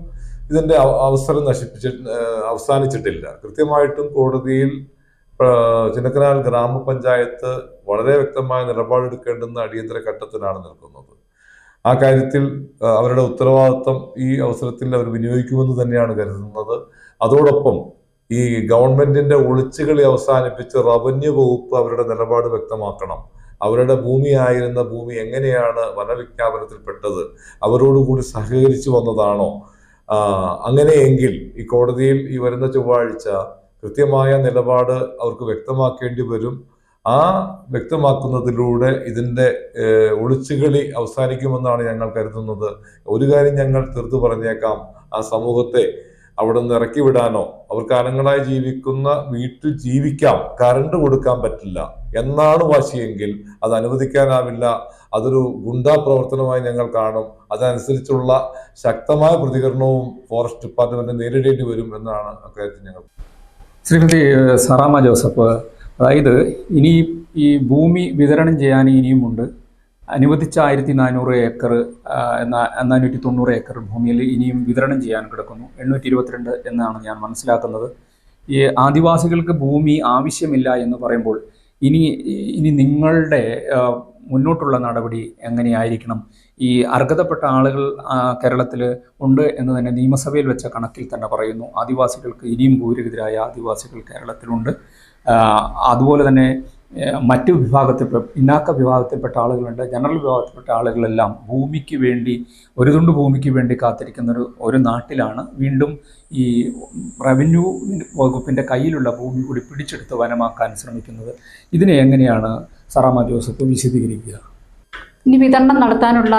ഇതിന്റെ അവസരം അവസാനിച്ചിട്ടില്ല. കൃത്യമായിട്ടും കോടതിയിൽ ചിന്നക്കനാൽ ഗ്രാമപഞ്ചായത്ത് വളരെ വ്യക്തമായ നിലപാടെടുക്കേണ്ടുന്ന അടിയന്തര ഘട്ടത്തിലാണ് നിൽക്കുന്നത്. ആ കാര്യത്തിൽ അവരുടെ ഉത്തരവാദിത്വം ഈ അവസരത്തിൽ അവർ വിനിയോഗിക്കുമെന്ന് തന്നെയാണ് കരുതുന്നത്. അതോടൊപ്പം ഈ ഗവൺമെന്റിന്റെ ഒളിച്ചുകളി അവസാനിപ്പിച്ച് റവന്യൂ വകുപ്പ് അവരുടെ നിലപാട് വ്യക്തമാക്കണം. അവരുടെ ഭൂമിയായിരുന്ന ഭൂമി എങ്ങനെയാണ് വനവിജ്ഞാപനത്തിൽപ്പെട്ടത്, അവരോടുകൂടി സഹകരിച്ചു വന്നതാണോ? അങ്ങനെയെങ്കിൽ ഈ കോടതിയിൽ ഈ വരുന്ന ചൊവ്വാഴ്ച കൃത്യമായ നിലപാട് അവർക്ക് വ്യക്തമാക്കേണ്ടി വരും. ആ വ്യക്തമാക്കുന്നതിലൂടെ ഇതിൻ്റെ ഒളിച്ചുകളി അവസാനിക്കുമെന്നാണ് ഞങ്ങൾ കരുതുന്നത്. ഒരു കാര്യം ഞങ്ങൾ തീർത്തു പറഞ്ഞേക്കാം, ആ സമൂഹത്തെ അവിടെ നിന്ന് ഇറക്കി വിടാനോ അവർക്ക് അനങ്ങളായി ജീവിക്കുന്ന വീട്ടിൽ ജീവിക്കാം, കറണ്ട് കൊടുക്കാൻ പറ്റില്ല എന്നാണ് വാശിയെങ്കിൽ അത് അനുവദിക്കാനാവില്ല. അതൊരു ഗുണ്ടാ പ്രവർത്തനമായി ഞങ്ങൾ കാണും. അതനുസരിച്ചുള്ള ശക്തമായ പ്രതികരണവും ഫോറസ്റ്റ് ഡിപ്പാർട്ട്മെന്റ് നേരിടേണ്ടി വരും എന്നാണ് അക്കാര്യത്തിൽ ഞങ്ങൾ. ശ്രീമതി സറാമ ജോസഫ്, അതായത് ഇനി ഈ ഭൂമി വിതരണം ചെയ്യാൻ ഇനിയുമുണ്ട്. അനുവദിച്ച 1400 ഏക്കർ 490 ഏക്കർ ഭൂമിയിൽ ഇനിയും വിതരണം ചെയ്യാൻ കിടക്കുന്നു. 822 എന്നാണ് ഞാൻ മനസ്സിലാക്കുന്നത്. ഈ ആദിവാസികൾക്ക് ഭൂമി ആവശ്യമില്ല എന്ന് പറയുമ്പോൾ ഇനി നിങ്ങളുടെ മുന്നോട്ടുള്ള നടപടി എങ്ങനെയായിരിക്കണം? ഈ അർഹതപ്പെട്ട ആളുകൾ കേരളത്തിൽ ഉണ്ട് എന്ന് തന്നെ നിയമസഭയിൽ വെച്ച കണക്കിൽ തന്നെ പറയുന്നു. ആദിവാസികൾക്ക് ഇനിയും ഭൂരഹിതരായ ആദിവാസികൾ കേരളത്തിലുണ്ട്. അതുപോലെ തന്നെ മറ്റു പിന്നാക്ക വിഭാഗത്തിൽപ്പെട്ട ആളുകളുണ്ട്. ജനറൽ വിഭാഗത്തിൽപ്പെട്ട ആളുകളെല്ലാം ഭൂമിക്ക് വേണ്ടി, ഒരു തുണ്ട് ഭൂമിക്ക് വേണ്ടി കാത്തിരിക്കുന്ന ഒരു നാട്ടിലാണ് വീണ്ടും ഈ റവന്യൂ വകുപ്പിൻ്റെ കയ്യിലുള്ള ഭൂമി കൂടി പിടിച്ചെടുത്ത് വനമാക്കാൻ ശ്രമിക്കുന്നത്. ഇതിനെ എങ്ങനെയാണ് സറാമ ജോസഫ് വിശദീകരിക്കുക? ഇനി വിതരണം നടത്താനുള്ള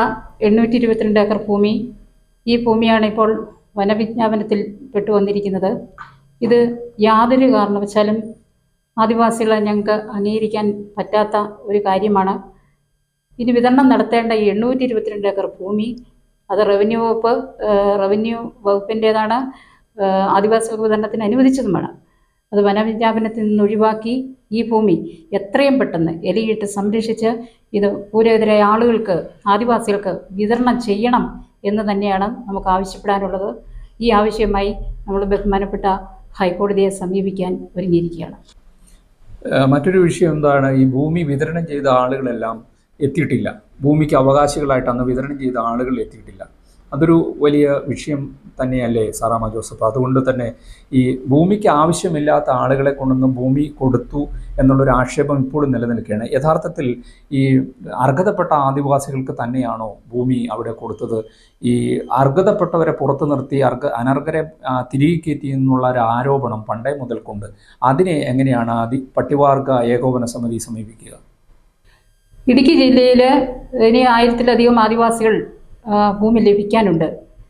822 ഏക്കർ ഭൂമി, ഈ ഭൂമിയാണ് ഇപ്പോൾ വനവിജ്ഞാപനത്തിൽ പെട്ടുവന്നിരിക്കുന്നത്. ഇത് യാതൊരു കാരണവശാലും ആദിവാസികളെ ഞങ്ങൾക്ക് അംഗീകരിക്കാൻ പറ്റാത്ത ഒരു കാര്യമാണ്. ഇനി വിതരണം നടത്തേണ്ട ഈ 822 ഏക്കർ ഭൂമി അത് റവന്യൂ വകുപ്പിൻ്റേതാണ്. ആദിവാസികൾക്ക് വിതരണത്തിന് അനുവദിച്ചതുമാണ്. അത് വനവിജ്ഞാപനത്തിൽ നിന്ന് ഒഴിവാക്കി ഈ ഭൂമി എത്രയും പെട്ടെന്ന് എലിയിട്ട് സംരക്ഷിച്ച് ഇത് ഭൂരഹിതരായ ആളുകൾക്ക്, ആദിവാസികൾക്ക് വിതരണം ചെയ്യണം എന്ന് തന്നെയാണ് നമുക്ക് ആവശ്യപ്പെടാനുള്ളത്. ഈ ആവശ്യമായി നമ്മൾ ബഹുമാനപ്പെട്ട ഹൈക്കോടതിയെ സമീപിക്കാൻ ഒരുങ്ങിയിരിക്കുകയാണ്. മറ്റൊരു വിഷയം എന്താണ്, ഈ ഭൂമി വിതരണം ചെയ്ത ആളുകളെല്ലാം എത്തിയിട്ടില്ല. ഭൂമിക്ക് അവകാശികളായിട്ട് അന്ന് വിതരണം ചെയ്ത ആളുകൾ എത്തിയിട്ടില്ല. അതൊരു വലിയ വിഷയം തന്നെയല്ലേ സറാമ ജോസഫ്? അതുകൊണ്ട് തന്നെ ഈ ഭൂമിക്ക് ആവശ്യമില്ലാത്ത ആളുകളെ കൊണ്ടൊന്നും ഭൂമി കൊടുത്തു എന്നുള്ളൊരു ആക്ഷേപം ഇപ്പോഴും നിലനിൽക്കുകയാണ്. യഥാർത്ഥത്തിൽ ഈ അർഹതപ്പെട്ട ആദിവാസികൾക്ക് തന്നെയാണോ ഭൂമി അവിടെ കൊടുത്തത്? ഈ അർഹതപ്പെട്ടവരെ പുറത്തു നിർത്തി അനർഹരെ തിരികെ കയറ്റി എന്നുള്ള ഒരു ആരോപണം പണ്ടേ മുതൽക്കുണ്ട്. അതിനെ എങ്ങനെയാണ് പട്ടികവർഗ ഏകോപന സമിതി സമീപിക്കുക? ഇടുക്കി ജില്ലയിൽ ഇനി 1000-ലധികം ആദിവാസികൾ ഭൂമി ലഭിക്കാനുണ്ട്.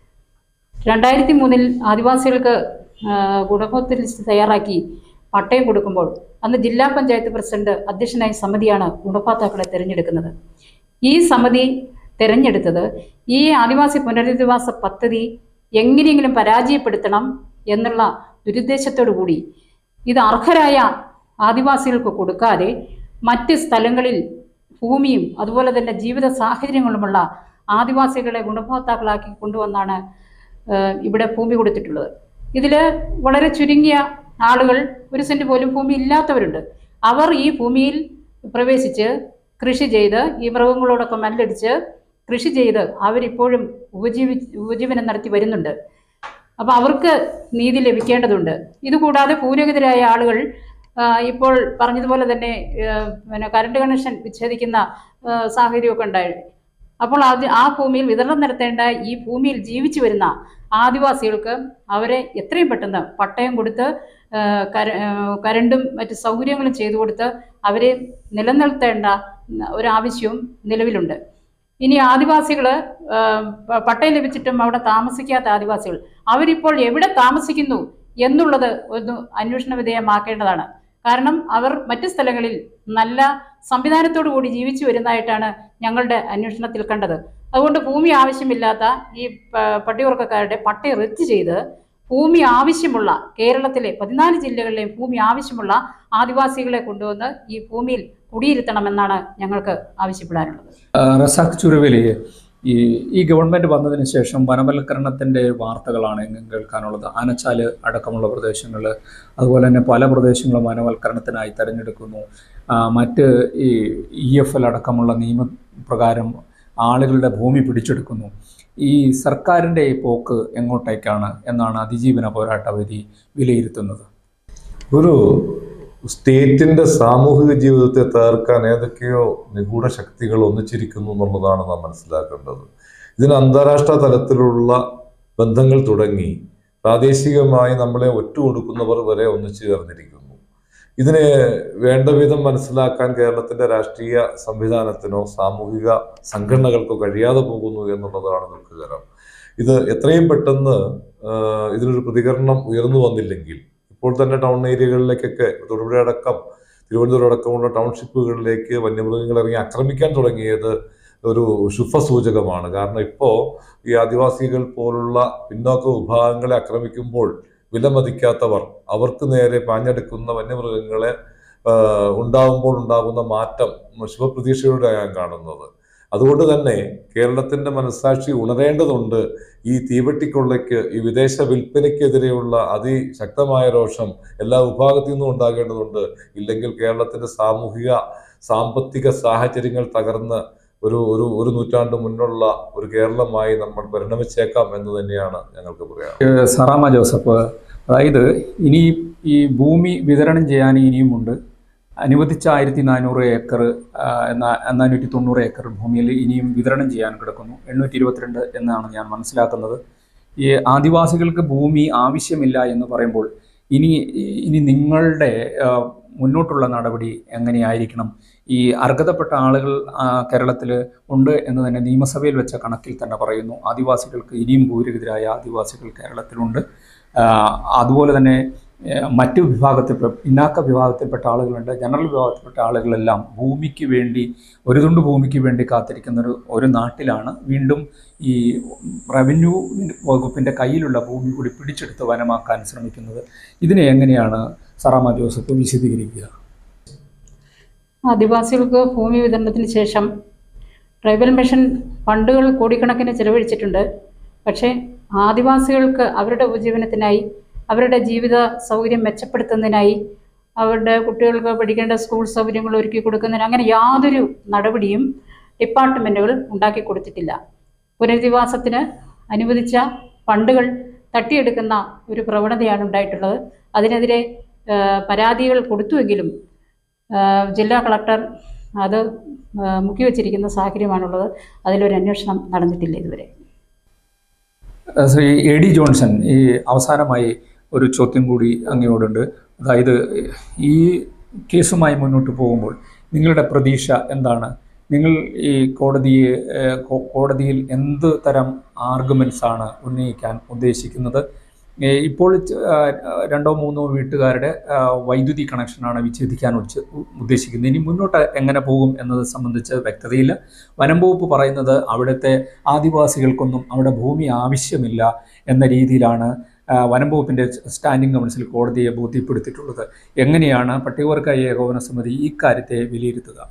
2003 ആദിവാസികൾക്ക് ഗുണഭോക്തൃ ലിസ്റ്റ് തയ്യാറാക്കി പട്ടയം കൊടുക്കുമ്പോൾ അന്ന് ജില്ലാ പഞ്ചായത്ത് പ്രസിഡന്റ് അധ്യക്ഷനായ സമിതിയാണ് ഗുണഭോക്താക്കളെ തിരഞ്ഞെടുക്കുന്നത്. ഈ സമിതി തിരഞ്ഞെടുത്തത് ഈ ആദിവാസി പുനരധിവാസ പദ്ധതി എങ്ങനെയെങ്കിലും പരാജയപ്പെടുത്തണം എന്നുള്ള ദുരുദ്ദേശത്തോടു കൂടി ഇത് അർഹരായ ആദിവാസികൾക്ക് കൊടുക്കാതെ മറ്റ് സ്ഥലങ്ങളിൽ ഭൂമിയും അതുപോലെ തന്നെ ജീവിത സാഹചര്യങ്ങളുമുള്ള ആദിവാസികളെ ഗുണഭോക്താക്കളാക്കി കൊണ്ടുവന്നാണ് ഇവിടെ ഭൂമി കൊടുത്തിട്ടുള്ളത്. ഇതിൽ വളരെ ചുരുങ്ങിയ ആളുകൾ, 1 സെന്റ് പോലും ഭൂമി ഇല്ലാത്തവരുണ്ട്. അവർ ഈ ഭൂമിയിൽ പ്രവേശിച്ച് കൃഷി ചെയ്ത് ഈ മൃഗങ്ങളോടൊക്കെ മല്ലടിച്ച് കൃഷി ചെയ്ത് അവരിപ്പോഴും ഉപജീവനം നടത്തി വരുന്നുണ്ട്. അപ്പോൾ അവർക്ക് നീതി ലഭിക്കേണ്ടതുണ്ട്. ഇതുകൂടാതെ ഭൂരഹിതരായ ആളുകൾ ഇപ്പോൾ പറഞ്ഞതുപോലെ തന്നെ കറണ്ട് കണക്ഷൻ വിച്ഛേദിക്കുന്ന സാഹചര്യമൊക്കെ ഉണ്ടായി. അപ്പോൾ ആ ഭൂമിയിൽ വിതരണം നടത്തേണ്ട ഈ ഭൂമിയിൽ ജീവിച്ചു വരുന്ന ആദിവാസികൾക്ക് അവരെ എത്രയും പെട്ടെന്ന് പട്ടയം കൊടുത്ത് കരണ്ടും മറ്റ് സൗകര്യങ്ങളും ചെയ്തു കൊടുത്ത് അവരെ നിലനിർത്തേണ്ട ഒരാവശ്യവും നിലവിലുണ്ട്. ഇനി ആദിവാസികൾ പട്ടയം ലഭിച്ചിട്ടും അവിടെ താമസിക്കാത്ത ആദിവാസികൾ അവരിപ്പോൾ എവിടെ താമസിക്കുന്നു എന്നുള്ളത് ഒന്ന് അന്വേഷണ വിധേയമാക്കേണ്ടതാണ്. കാരണം അവർ മറ്റു സ്ഥലങ്ങളിൽ നല്ല സംവിധാനത്തോടു കൂടി ജീവിച്ചു വരുന്നതായിട്ടാണ് ഞങ്ങളുടെ അന്വേഷണത്തിൽ കണ്ടത്. അതുകൊണ്ട് ഭൂമി ആവശ്യമില്ലാത്ത ഈ പട്ടികവർഗക്കാരുടെ പട്ടയം റദ്ദ് ചെയ്ത് ഭൂമി ആവശ്യമുള്ള കേരളത്തിലെ 14 ജില്ലകളിലെയും ഭൂമി ആവശ്യമുള്ള ആദിവാസികളെ കൊണ്ടുവന്ന് ഈ ഭൂമിയിൽ കുടിയിരുത്തണമെന്നാണ് ഞങ്ങൾക്ക് ആവശ്യപ്പെടാനുള്ളത്. റസാഖ് ചുരവേലി, ഈ ഗവൺമെൻറ് വന്നതിന് ശേഷം വനവൽക്കരണത്തിൻ്റെ വാർത്തകളാണ് എങ്ങും കേൾക്കാനുള്ളത്. ആനച്ചാൽ അടക്കമുള്ള പ്രദേശങ്ങൾ, അതുപോലെ തന്നെ പല പ്രദേശങ്ങളും വനവൽക്കരണത്തിനായി തിരഞ്ഞെടുക്കുന്നു. മറ്റ് ഈ EFL അടക്കമുള്ള നിയമപ്രകാരം ആളുകളുടെ ഭൂമി പിടിച്ചെടുക്കുന്നു. ഈ സർക്കാരിൻ്റെ പോക്ക് എങ്ങോട്ടേക്കാണ് എന്നാണ് അതിജീവന പോരാട്ട വേദി വിലയിരുത്തുന്നത്? ഒരു സ്റ്റേറ്റിന്റെ സാമൂഹിക ജീവിതത്തെ തകർക്കാൻ ഏതൊക്കെയോ നിഗൂഢ ശക്തികൾ ഒന്നിച്ചിരിക്കുന്നു എന്നുള്ളതാണ് നാം മനസ്സിലാക്കേണ്ടത്. ഇതിന് അന്താരാഷ്ട്ര തലത്തിലുള്ള ബന്ധങ്ങൾ തുടങ്ങി പ്രാദേശികമായി നമ്മളെ ഒറ്റുകൊടുക്കുന്നവർ വരെ ഒന്നിച്ചു ചേർന്നിരിക്കുന്നു. ഇതിനെ വേണ്ട വിധം മനസ്സിലാക്കാൻ കേരളത്തിന്റെ രാഷ്ട്രീയ സംവിധാനത്തിനോ സാമൂഹിക സംഘടനകൾക്കോ കഴിയാതെ പോകുന്നു എന്നുള്ളതാണ് ദുഃഖകരം. ഇത് എത്രയും പെട്ടെന്ന് ഇതിനൊരു പ്രതികരണം ഉയർന്നു വന്നില്ലെങ്കിൽ ഇപ്പോൾ തന്നെ ടൗൺ ഏരിയകളിലേക്കൊക്കെ തൊടുപുഴ അടക്കം തിരുവനന്തപുരം അടക്കമുള്ള ടൗൺഷിപ്പുകളിലേക്ക് വന്യമൃഗങ്ങൾ ഇറങ്ങി ആക്രമിക്കാൻ തുടങ്ങിയത് ഒരു ശുഭസൂചകമാണ്. കാരണം ഇപ്പോൾ ഈ ആദിവാസികൾ പോലുള്ള പിന്നോക്ക വിഭാഗങ്ങളെ ആക്രമിക്കുമ്പോൾ വിലമതിക്കാത്തവർ, അവർക്ക് നേരെ പാഞ്ഞെടുക്കുന്ന വന്യമൃഗങ്ങളെ ഉണ്ടാകുമ്പോൾ ഉണ്ടാകുന്ന മാറ്റം ശുഭപ്രതീക്ഷയോടെ ഞാൻ കാണുന്നത്. അതുകൊണ്ട് തന്നെ കേരളത്തിന്റെ മനസ്സാക്ഷി ഉണരേണ്ടതുണ്ട്. ഈ തീവെട്ടിക്കൊള്ളയ്ക്ക്, ഈ വിദേശ വിൽപ്പനയ്ക്കെതിരെയുള്ള അതിശക്തമായ രോഷം എല്ലാ വിഭാഗത്തിൽ നിന്നും ഉണ്ടാകേണ്ടതുണ്ട്. ഇല്ലെങ്കിൽ കേരളത്തിന്റെ സാമൂഹിക സാമ്പത്തിക സാഹചര്യങ്ങൾ തകർന്ന് ഒരു നൂറ്റാണ്ട് മുന്നുള്ള ഒരു കേരളമായി നമ്മൾ പരിണമിച്ചേക്കാം എന്ന് തന്നെയാണ് ഞങ്ങൾക്ക് പറയാം. സറാമ ജോസഫ്, അതായത് ഇനി ഈ ഭൂമി വിതരണം ചെയ്യാൻ ഇനിയുമുണ്ട്. അനുവദിച്ച 1400 ഏക്കർ 490 ഏക്കർ ഭൂമിയിൽ ഇനിയും വിതരണം ചെയ്യാൻ കിടക്കുന്നു. 822 എന്നാണ് ഞാൻ മനസ്സിലാക്കുന്നത്. ഈ ആദിവാസികൾക്ക് ഭൂമി ആവശ്യമില്ല എന്ന് പറയുമ്പോൾ ഇനി നിങ്ങളുടെ മുന്നോട്ടുള്ള നടപടി എങ്ങനെയായിരിക്കണം? ഈ അർഹതപ്പെട്ട ആളുകൾ കേരളത്തിൽ ഉണ്ട് എന്ന് തന്നെ നിയമസഭയിൽ വെച്ച കണക്കിൽ തന്നെ പറയുന്നു. ആദിവാസികൾക്ക് ഇനിയും ഭൂരഹിതരായ ആദിവാസികൾ കേരളത്തിലുണ്ട്. അതുപോലെ തന്നെ മറ്റു പിന്നാക്ക വിഭാഗത്തിൽപ്പെട്ട ആളുകളുണ്ട്. ജനറൽ വിഭാഗത്തിൽപ്പെട്ട ആളുകളെല്ലാം ഭൂമിക്ക് വേണ്ടി, ഒരു തുണ്ട് ഭൂമിക്ക് വേണ്ടി കാത്തിരിക്കുന്ന ഒരു നാട്ടിലാണ് വീണ്ടും ഈ റവന്യൂ വകുപ്പിൻ്റെ കയ്യിലുള്ള ഭൂമി കൂടി പിടിച്ചെടുത്ത് വനമാക്കാൻ ശ്രമിക്കുന്നത്. ഇതിനെ എങ്ങനെയാണ് സറാമ ജോസഫ് വിശദീകരിക്കുക? ആദിവാസികൾക്ക് ഭൂമി വിതരണത്തിന് ശേഷം ട്രൈബൽ മിഷൻ ഫണ്ടുകൾ കോടിക്കണക്കിന് ചെലവഴിച്ചിട്ടുണ്ട്. പക്ഷേ ആദിവാസികൾക്ക് അവരുടെ ഉപജീവനത്തിനായി, അവരുടെ ജീവിത സൗകര്യം മെച്ചപ്പെടുത്തുന്നതിനായി, അവരുടെ കുട്ടികൾക്ക് പഠിക്കേണ്ട സ്കൂൾ സൗകര്യങ്ങൾ ഒരുക്കി കൊടുക്കുന്നതിന് അങ്ങനെ യാതൊരു നടപടിയും ഡിപ്പാർട്ട്മെൻറ്റുകൾ ഉണ്ടാക്കി കൊടുത്തിട്ടില്ല. പുനരധിവാസത്തിന് അനുവദിച്ച ഫണ്ടുകൾ തട്ടിയെടുക്കുന്ന ഒരു പ്രവണതയാണ് ഉണ്ടായിട്ടുള്ളത്. അതിനെതിരെ പരാതികൾ കൊടുത്തുവെങ്കിലും ജില്ലാ കളക്ടർ അത് മുക്കിവെച്ചിരിക്കുന്ന സാഹചര്യമാണുള്ളത്. അതിലൊരു അന്വേഷണം നടന്നിട്ടില്ല ഇതുവരെ. ശ്രീ AD ജോൺസൺ, ഈ അവസാനമായി ഒരു ചോദ്യം കൂടി അങ്ങയോടുണ്ട്. അതായത് ഈ കേസുമായി മുന്നോട്ട് പോകുമ്പോൾ നിങ്ങളുടെ പ്രതീക്ഷ എന്താണ്? നിങ്ങൾ ഈ കോടതിയിൽ എന്ത് തരം ആർഗ്യുമെൻറ്റ്സ് ആണ് ഉന്നയിക്കാൻ ഉദ്ദേശിക്കുന്നത്? ഇപ്പോൾ 2-3 വീട്ടുകാരുടെ വൈദ്യുതി കണക്ഷനാണ് വിച്ഛേദിക്കാൻ ഉദ്ദേശിക്കുന്നത്. ഇനി മുന്നോട്ട് എങ്ങനെ പോകും എന്നത് സംബന്ധിച്ച് വ്യക്തതയില്ല. വനം വകുപ്പ് പറയുന്നത് അവിടുത്തെ ആദിവാസികൾക്കൊന്നും അവിടെ ഭൂമി ആവശ്യമില്ല എന്ന രീതിയിലാണ് വനം വകുപ്പിൻ്റെ സ്റ്റാൻഡിംഗ് കൗൺസിൽ കോടതിയെ ബോധ്യപ്പെടുത്തിയിട്ടുള്ളത്. എങ്ങനെയാണ് പട്ടികവർഗ ഏകോപന സമിതി ഈ കാര്യത്തെ വിലയിരുത്തുക?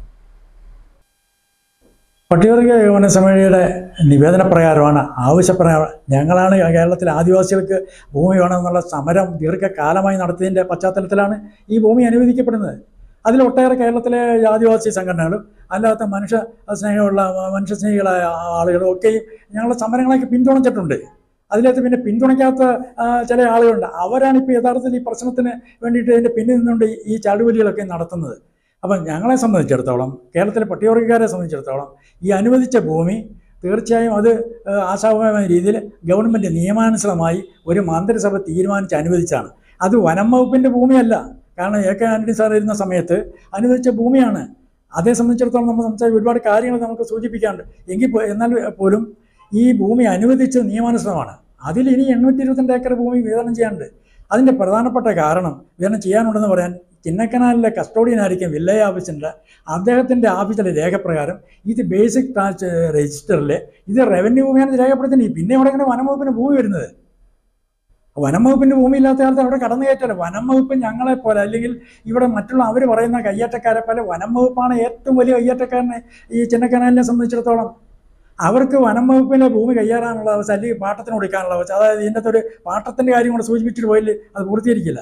പട്ടികവർഗ ഏകോപന സമിതിയുടെ നിവേദനപ്രകാരമാണ്, ആവശ്യപ്രകാരം ഞങ്ങളാണ് കേരളത്തിലെ ആദിവാസികൾക്ക് ഭൂമി വേണമെന്നുള്ള സമരം ദീർഘകാലമായി നടത്തിയതിൻ്റെ പശ്ചാത്തലത്തിലാണ് ഈ ഭൂമി അനുവദിക്കപ്പെടുന്നത്. അതിലൊട്ടേറെ കേരളത്തിലെ ആദിവാസി സംഘടനകളും അല്ലാത്ത മനുഷ്യസ്നേഹികളായ ആളുകളും ഒക്കെയും ഞങ്ങളുടെ സമരങ്ങളൊക്കെ പിന്തുണച്ചിട്ടുണ്ട്. അതിനകത്ത് പിന്നെ പിന്തുണയ്ക്കാത്ത ചില ആളുകളുണ്ട്. അവരാണ് ഇപ്പോൾ യഥാർത്ഥത്തിൽ ഈ പ്രശ്നത്തിന് വേണ്ടിയിട്ട് ഇതിൻ്റെ പിന്നിൽ നിന്നുകൊണ്ട് ഈ ചാടുവലികളൊക്കെ നടത്തുന്നത്. അപ്പം ഞങ്ങളെ സംബന്ധിച്ചിടത്തോളം, കേരളത്തിലെ പട്ടികവർഗക്കാരെ സംബന്ധിച്ചിടത്തോളം, ഈ അനുവദിച്ച ഭൂമി തീർച്ചയായും അത് ആശാവഹമായ രീതിയിൽ ഗവൺമെൻറ് നിയമാനുസൃതമായി ഒരു മന്ത്രിസഭ തീരുമാനിച്ച് അനുവദിച്ചാണ്. അത് വനം വകുപ്പിൻ്റെ ഭൂമിയല്ല. കാരണം AK ആൻ്റണി സാർ ഇരുന്ന സമയത്ത് അനുവദിച്ച ഭൂമിയാണ്. അതേ സംബന്ധിച്ചിടത്തോളം നമ്മൾ സംസാരിച്ച ഒരുപാട് കാര്യങ്ങൾ നമുക്ക് സൂചിപ്പിക്കാറുണ്ട്. എന്നാൽ പോലും ഈ ഭൂമി അനുവദിച്ച് നിയമാനുസൃതമാണ്. അതിൽ ഇനി 822 ഏക്കർ ഭൂമി വിതരണം ചെയ്യാനുണ്ട്. അതിൻ്റെ പ്രധാനപ്പെട്ട കാരണം വിതരണം ചെയ്യാനുണ്ടെന്ന് പറയാൻ, ചിന്നക്കനാലിലെ കസ്റ്റോഡിയനായിരിക്കും വില്ലേജ് ഓഫീസിൻ്റെ അദ്ദേഹത്തിൻ്റെ ഓഫീസിലെ രേഖപ്രകാരം ഇത് ബേസിക് രജിസ്റ്ററിൽ ഇത് റവന്യൂ ഭൂമിയാണ് രേഖപ്പെടുത്തുന്നത്. പിന്നെ അവിടെ ഇങ്ങനെ വനം വകുപ്പിന് ഭൂമി വരുന്നത്, വനം വകുപ്പിൻ്റെ ഭൂമി ഇല്ലാത്ത കാലത്ത് അവിടെ കടന്നു കയറ്റല്ല. വനം വകുപ്പ് ഞങ്ങളെപ്പോലെ, അല്ലെങ്കിൽ ഇവിടെ മറ്റുള്ള അവർ പറയുന്ന കയ്യേറ്റക്കാരെ പോലെ വനം വകുപ്പാണ് ഏറ്റവും വലിയ കയ്യേറ്റക്കാരനെ ഈ ചിന്നക്കനാലിനെ സംബന്ധിച്ചിടത്തോളം. അവർക്ക് വനം വകുപ്പിലെ ഭൂമി കയ്യേറാനുള്ള അവസ്ഥ, അല്ലെങ്കിൽ പാട്ടത്തിന് കൊടുക്കാനുള്ള അവസ്ഥ. അതായത് ഇതിൻ്റെ അകത്തൊരു പാട്ടത്തിൻ്റെ കാര്യം കൂടെ സൂചിപ്പിച്ചിട്ട് പോയില്ല, അത് പൂർത്തീകരിക്കില്ല.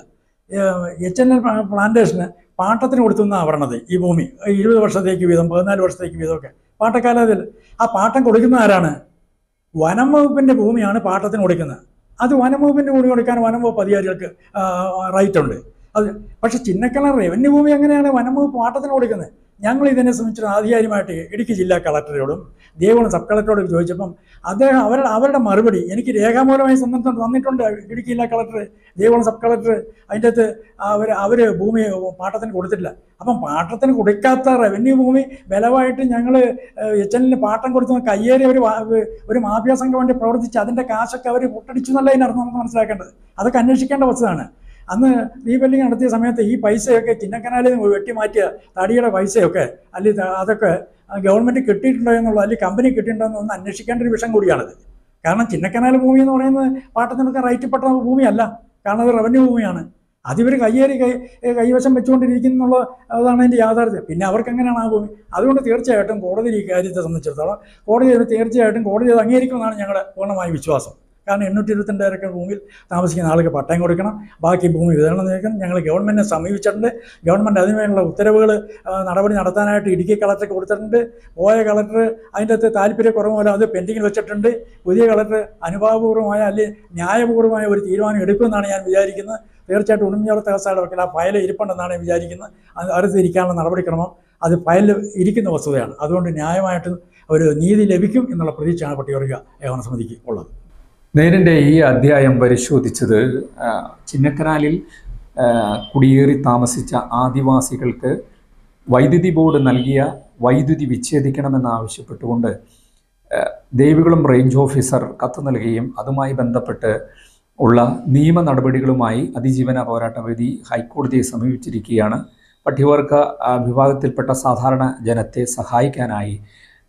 HNL പ്ലാന്റേഷന് പാട്ടത്തിന് കൊടുത്തുനിന്നാണ് പറയണത് ഈ ഭൂമി. 20 വർഷത്തേക്ക് വീതം, 14 വർഷത്തേക്ക് വീതമൊക്കെ പാട്ടക്കാലത്തിൽ. ആ പാട്ടം കൊടുക്കുന്ന ആരാണ്? വനം വകുപ്പിൻ്റെ ഭൂമിയാണ് പാട്ടത്തിന് കൊടുക്കുന്നത്. അത് വനം വകുപ്പിൻ്റെ ഭൂമി കൊടുക്കാൻ വനം വകുപ്പ് അധികാരികൾക്ക് റൈറ്റ് ഉണ്ട്. അത് പക്ഷേ ചിന്നക്കനാൽ റവന്യൂ ഭൂമി എങ്ങനെയാണ് വനം വകുപ്പ് പാട്ടത്തിന് കൊടുക്കുന്നത്? ഞങ്ങൾ ഇതിനെ സംബന്ധിച്ച് ആധികാരികമായിട്ട് ഇടുക്കി ജില്ലാ കളക്ടറോടും ദേവഗുണം സബ് കളക്ടറോടും ചോദിച്ചപ്പം അദ്ദേഹം അവരുടെ മറുപടി എനിക്ക് രേഖാമൂലമായി തന്നിട്ടുണ്ട്. ഇടുക്കി ജില്ലാ കളക്ടർ, ദേവഗുണം സബ് കളക്ടർ അതിൻ്റെ അകത്ത് അവർ ഭൂമി പാട്ടത്തിന് കൊടുത്തിട്ടില്ല. അപ്പം പാട്ടത്തിന് കൊടുക്കാത്ത റവന്യൂ ഭൂമി ബലമായിട്ട് ഞങ്ങൾ HNL പാട്ടം കൊടുത്ത് കയ്യേറി ഒരു മാഫിയ സംഘം വേണ്ടി പ്രവർത്തിച്ച് അതിൻ്റെ കാശൊക്കെ അവർ പൊട്ടടിച്ചു എന്നല്ല അതിനർത്ഥം നമുക്ക് മനസ്സിലാക്കേണ്ടത്. അതൊക്കെ അന്വേഷിക്കേണ്ട വസ്തുതയാണ്. അന്ന് റീബിൽഡിങ് നടത്തിയ സമയത്ത് ഈ പൈസയൊക്കെ ചിന്നക്കനാലിൽ നിന്ന് വെട്ടിമാറ്റിയ തടിയുടെ പൈസയൊക്കെ അല്ലെങ്കിൽ അതൊക്കെ ഗവൺമെൻറ് കിട്ടിയിട്ടുണ്ടോ എന്നുള്ളത്, അല്ലെങ്കിൽ കമ്പനി കിട്ടിയിട്ടുണ്ടോ എന്നൊന്ന് അന്വേഷിക്കേണ്ട ഒരു വിഷയം കൂടിയാണിത്. കാരണം ചിന്നക്കനാൽ ഭൂമി എന്ന് പറയുന്നത് പാട്ടത്തിനൊക്കെ റൈറ്റിൽപ്പെട്ട ഭൂമിയല്ല, കാരണം അത് റവന്യൂ ഭൂമിയാണ്. അതിവർ കൈവശം വെച്ചുകൊണ്ടിരിക്കുന്നുള്ള അതാണ് അതിൻ്റെ യാഥാർത്ഥ്യം. പിന്നെ അവർക്ക് എങ്ങനെയാണ് ആ ഭൂമി? അതുകൊണ്ട് തീർച്ചയായിട്ടും കോടതി ഈ കാര്യത്തെ സംബന്ധിച്ചിടത്തോളം തീർച്ചയായിട്ടും കോടതി അത് അംഗീകരിക്കുമെന്നാണ് ഞങ്ങളുടെ പൂർണ്ണമായ വിശ്വാസം. കാരണം 822 ഏക്കർ ഭൂമിയിൽ താമസിക്കുന്ന ആൾക്ക് പട്ടയം കൊടുക്കണം, ബാക്കി ഭൂമി വിതരണം ചെയ്യണം. ഞങ്ങൾ ഗവൺമെൻറ്റിനെ സമീപിച്ചിട്ടുണ്ട്. ഗവൺമെൻറ് അതിനുവേണ്ടിയുള്ള ഉത്തരവുകൾ നടപടി നടത്താനായിട്ട് ഇടുക്കി കളക്ടർക്ക് കൊടുത്തിട്ടുണ്ട്. പോയ കളക്ടർ അതിൻ്റെ അകത്ത് താല്പര്യക്കുറവ് മൂലം അത് പെൻഡിങ്ങിൽ വെച്ചിട്ടുണ്ട്. പുതിയ കളക്ടർ അനുഭാവപൂർവമായ അല്ലെങ്കിൽ ന്യായപൂർവമായ ഒരു തീരുമാനം എടുക്കുമെന്നാണ് ഞാൻ വിചാരിക്കുന്നത്. തീർച്ചയായിട്ടും ഉടമയോടത്തെ അവസ്ഥയുടെ വക്കിൽ ആ ഫയൽ ഇരിപ്പുണ്ടെന്നാണ് ഞാൻ വിചാരിക്കുന്നത്. അത് അടുത്തിരിക്കാനുള്ള നടപടിക്രമം അത് ഫയലിൽ ഇരിക്കുന്ന വസ്തുതയാണ്. അതുകൊണ്ട് ന്യായമായിട്ട് ഒരു നീതി ലഭിക്കും എന്നുള്ള പ്രതീക്ഷയാണ് പട്ടികവർഗ ഏകോപന സമിതിക്ക് ഉള്ളത്. നേരിൻ്റെ ഈ അധ്യായം പരിശോധിച്ചത് ചിന്നക്കനാലിൽ കുടിയേറി താമസിച്ച ആദിവാസികൾക്ക് വൈദ്യുതി ബോർഡ് നൽകിയ വൈദ്യുതി വിച്ഛേദിക്കണമെന്നാവശ്യപ്പെട്ടുകൊണ്ട് ദേവികുളം റേഞ്ച് ഓഫീസർ കത്ത് നൽകുകയും അതുമായി ബന്ധപ്പെട്ട് ഉള്ള നിയമ നടപടികളുമായി അതിജീവന പോരാട്ട വേദി ഹൈക്കോടതിയെ സമീപിച്ചിരിക്കുകയാണ്. പട്ടികവർഗ വിഭാഗത്തിൽപ്പെട്ട സാധാരണ ജനത്തെ സഹായിക്കാനായി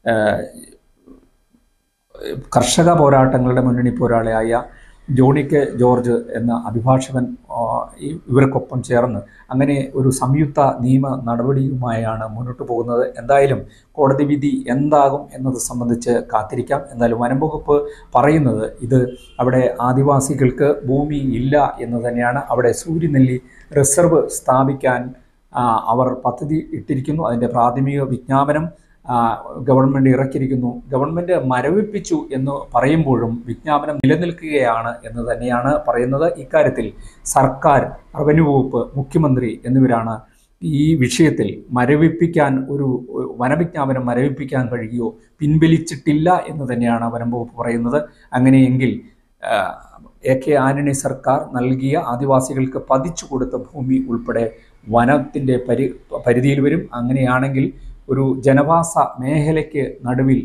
കർഷക പോരാട്ടങ്ങളുടെ മുന്നണി പോരാളിയായ ജോണി കെ ജോർജ് എന്ന അഭിഭാഷകൻ ഇവർക്കൊപ്പം ചേർന്ന് അങ്ങനെ ഒരു സംയുക്ത നിയമ നടപടിയുമായാണ് മുന്നോട്ട് പോകുന്നത്. എന്തായാലും കോടതി വിധി എന്താകും എന്നത് സംബന്ധിച്ച് കാത്തിരിക്കാം. എന്തായാലും വനം വകുപ്പ് പറയുന്നത് ഇത് അവിടെ ആദിവാസികൾക്ക് ഭൂമി ഇല്ല എന്ന് തന്നെയാണ്. അവിടെ സൂര്യനെല്ലി റിസർവ് സ്ഥാപിക്കാൻ അവർ പദ്ധതി ഇട്ടിരിക്കുന്നു. അതിൻ്റെ പ്രാഥമിക വിജ്ഞാപനം ഗവൺമെൻറ് ഇറക്കിയിരിക്കുന്നു. ഗവൺമെൻറ് മരവിപ്പിച്ചു എന്ന് പറയുമ്പോഴും വിജ്ഞാപനം നിലനിൽക്കുകയാണ് എന്ന് തന്നെയാണ് പറയുന്നത്. ഇക്കാര്യത്തിൽ സർക്കാർ, റവന്യൂ വകുപ്പ്, മുഖ്യമന്ത്രി എന്നിവരാണ് ഈ വിഷയത്തിൽ മരവിപ്പിക്കാൻ ഒരു വനവിജ്ഞാപനം മരവിപ്പിക്കാൻ കഴിയുമോ, പിൻവലിച്ചിട്ടില്ല എന്ന് തന്നെയാണ് വനം വകുപ്പ് പറയുന്നത്. അങ്ങനെയെങ്കിൽ AK ആന്റണി സർക്കാർ നൽകിയ ആദിവാസികൾക്ക് പതിച്ചു കൊടുത്ത ഭൂമി ഉൾപ്പെടെ വനത്തിൻ്റെ പരിധിയിൽ വരും. അങ്ങനെയാണെങ്കിൽ ഒരു ജനവാസ മേഖലയ്ക്ക് നടുവിൽ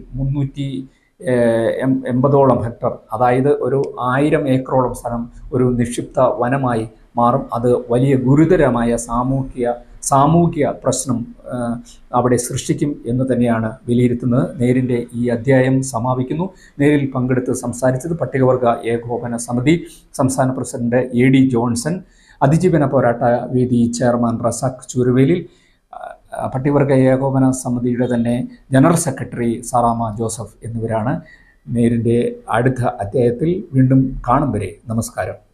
380ഓളം ഹെക്ടർ, അതായത് ഒരു 1000 ഏക്കറോളം സ്ഥലം ഒരു നിക്ഷിപ്ത വനമായി മാറും. അത് വലിയ ഗുരുതരമായ സാമൂഹിക പ്രശ്നം അവിടെ സൃഷ്ടിക്കും എന്ന് തന്നെയാണ് വിലയിരുത്തുന്നത്. നേരിൻ്റെ ഈ അധ്യായം സമാപിക്കുന്നു. നേരിൽ പങ്കെടുത്ത് സംസാരിച്ചത് പട്ടികവർഗ ഏകോപന സമിതി സംസ്ഥാന പ്രസിഡന്റ് AD ജോൺസൺ, അതിജീവന പോരാട്ട വേദി ചെയർമാൻ റസാഖ് ചൂരുവേലിൽ, പട്ടികവർഗ ഏകോപന സമിതിയുടെ തന്നെ ജനറൽ സെക്രട്ടറി സാറാമ ജോസഫ് എന്നിവരാണ്. നേരിൻ്റെ അടുത്ത അധ്യായത്തിൽ വീണ്ടും കാണും വരെ നമസ്കാരം.